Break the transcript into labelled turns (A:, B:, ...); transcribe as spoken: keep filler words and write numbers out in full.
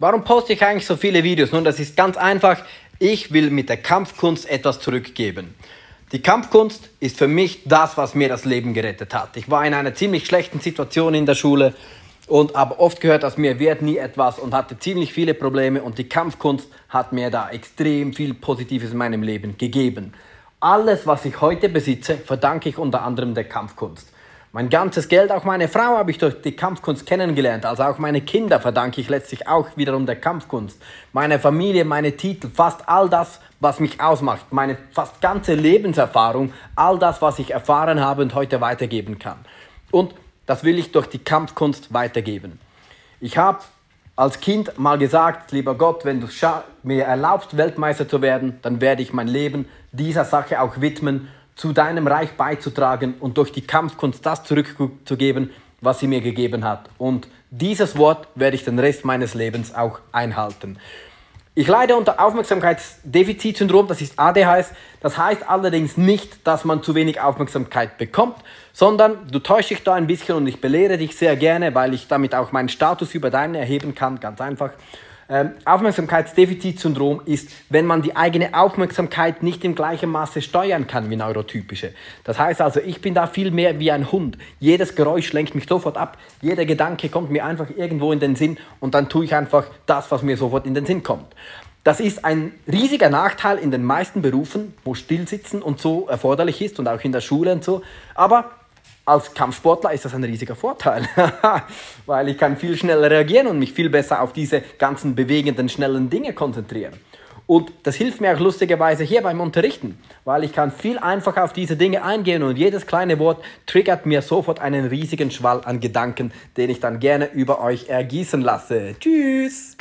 A: Warum poste ich eigentlich so viele Videos? Nun, das ist ganz einfach. Ich will mit der Kampfkunst etwas zurückgeben. Die Kampfkunst ist für mich das, was mir das Leben gerettet hat. Ich war in einer ziemlich schlechten Situation in der Schule und habe oft gehört, dass mir wird nie etwas und hatte ziemlich viele Probleme, und die Kampfkunst hat mir da extrem viel Positives in meinem Leben gegeben. Alles, was ich heute besitze, verdanke ich unter anderem der Kampfkunst. Mein ganzes Geld, auch meine Frau, habe ich durch die Kampfkunst kennengelernt. Also auch meine Kinder verdanke ich letztlich auch wiederum der Kampfkunst. Meine Familie, meine Titel, fast all das, was mich ausmacht. Meine fast ganze Lebenserfahrung, all das, was ich erfahren habe und heute weitergeben kann. Und das will ich durch die Kampfkunst weitergeben. Ich habe als Kind mal gesagt, lieber Gott, wenn du mir erlaubst, Weltmeister zu werden, dann werde ich mein Leben dieser Sache auch widmen, zu deinem Reich beizutragen und durch die Kampfkunst das zurückzugeben, was sie mir gegeben hat. Und dieses Wort werde ich den Rest meines Lebens auch einhalten. Ich leide unter Aufmerksamkeitsdefizitsyndrom, das ist A D H S. Das heißt allerdings nicht, dass man zu wenig Aufmerksamkeit bekommt, sondern du täuschst dich da ein bisschen, und ich belehre dich sehr gerne, weil ich damit auch meinen Status über deinen erheben kann, ganz einfach. Ähm, Aufmerksamkeitsdefizitsyndrom ist, wenn man die eigene Aufmerksamkeit nicht im gleichen Maße steuern kann wie neurotypische. Das heißt also, ich bin da viel mehr wie ein Hund. Jedes Geräusch lenkt mich sofort ab, jeder Gedanke kommt mir einfach irgendwo in den Sinn, und dann tue ich einfach das, was mir sofort in den Sinn kommt. Das ist ein riesiger Nachteil in den meisten Berufen, wo Stillsitzen und so erforderlich ist und auch in der Schule und so. Aber als Kampfsportler ist das ein riesiger Vorteil, weil ich kann viel schneller reagieren und mich viel besser auf diese ganzen bewegenden, schnellen Dinge konzentrieren. Und das hilft mir auch lustigerweise hier beim Unterrichten, weil ich kann viel einfacher auf diese Dinge eingehen, und jedes kleine Wort triggert mir sofort einen riesigen Schwall an Gedanken, den ich dann gerne über euch ergießen lasse. Tschüss!